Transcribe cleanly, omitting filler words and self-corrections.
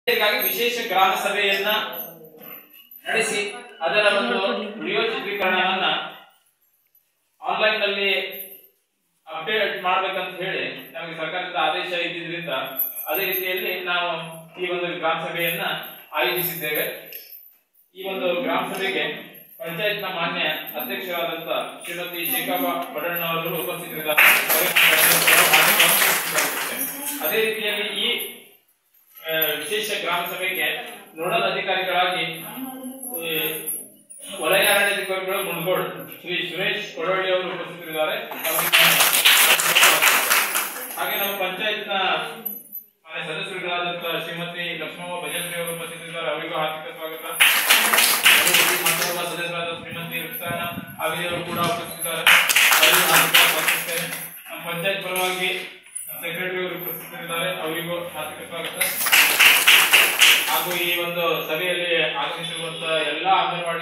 ಹೀಗಾಗಿ ವಿಶೇಷ ಗ್ರಾಮ ಸಭೆಯನ್ನ ನಡೆಸಿ ಅದರ ಒಂದು ವಿಡಿಯೋ ಚಿತ್ರೀಕರಣವನ್ನ ಆನ್ಲೈನ್ ನಲ್ಲಿ ಅಪ್ಡೇಟ್ ಮಾಡಬೇಕಂತ ಹೇಳಿ ನಮಗೆ ಸರ್ಕಾರದ ಆದೇಶ ಇದ್ದಿದ್ರಿಂದ ಅದೇ ರೀತಿಯಲ್ಲಿ ನಾವು ಈ ಒಂದು ಗ್ರಾಮ ಸಭೆಯನ್ನ ಆಯೋಜಿಸಿದ್ದೇವೆ. ಈ ಒಂದು ಗ್ರಾಮ ಸಭೆಗೆ ಪಂಚಾಯತ್ನ ಮಾನ್ಯ ಅಧ್ಯಕ್ಷರಾದಂತ ಶ್ರೀಮತಿ ಶೇಖಾಬಾ ಬಡಣ್ಣ ಅವರು ಉಪಸ್ಥಿತರಿದ್ದಾರೆ. ಅದೇ ರೀತಿಯಲ್ಲಿ ಈ ವಿಶೇಷ ಗ್ರಾಮ ಸಭೆಗೆ ನೋಡಲ್ ಅಧಿಕಾರಿಗಳಾಗಿ ವಲಯ ಅರಣ್ಯಾಧಿಕಾರಿಗಳು ಮುಣಗೋಡ್ ಶ್ರೀ ಸುರೇಶ್ ಕೊಡವಳ್ಳಿ ಅವರು ಉಪಸ್ಥಿತರಿದ್ದಾರೆ. ಹಾಗೆ ನಮ್ಮ ಪಂಚಾಯತ್ನ ಮನೆ ಸದಸ್ಯರುಗಳಾದಂತ ಶ್ರೀಮತಿ ಲಕ್ಷ್ಮಮ್ಮ ಭಜಂತ್ರಿ ಅವರು ಉಪಸ್ಥಿತರಿದ್ದಾರೆ, ಅವರಿಗೂ ಹಾರ್ದಿಕ ಸ್ವಾಗತ. ಸದಸ್ಯರಾದ ಶ್ರೀಮತಿ ರುಕ್ಸಾನ ಹಾವೇರಿ ಅವರು ಕೂಡ ಉಪಸ್ಥಿತರಿದ್ದಾರೆ, ಅವರಿಗೂ ಹಾರ್ದಿಕ ಸ್ವಾಗತಿಸುತ್ತೇನೆ. ನಮ್ಮ ಪಂಚಾಯತ್ ಪರವಾಗಿ ಸೆಕ್ರೆಟರಿ ಅವರು ಉಪಸ್ಥಿತರಿದ್ದಾರೆ, ಅವರಿಗೂ ಹಾರ್ದಿಕ ಸ್ವಾಗತ. ಹಾಗೂ ಈ ಒಂದು ಸಭೆಯಲ್ಲಿ ಆಗಮಿಸಿರುವಂತಹ ಎಲ್ಲಾ ಅಂಗನವಾಡಿ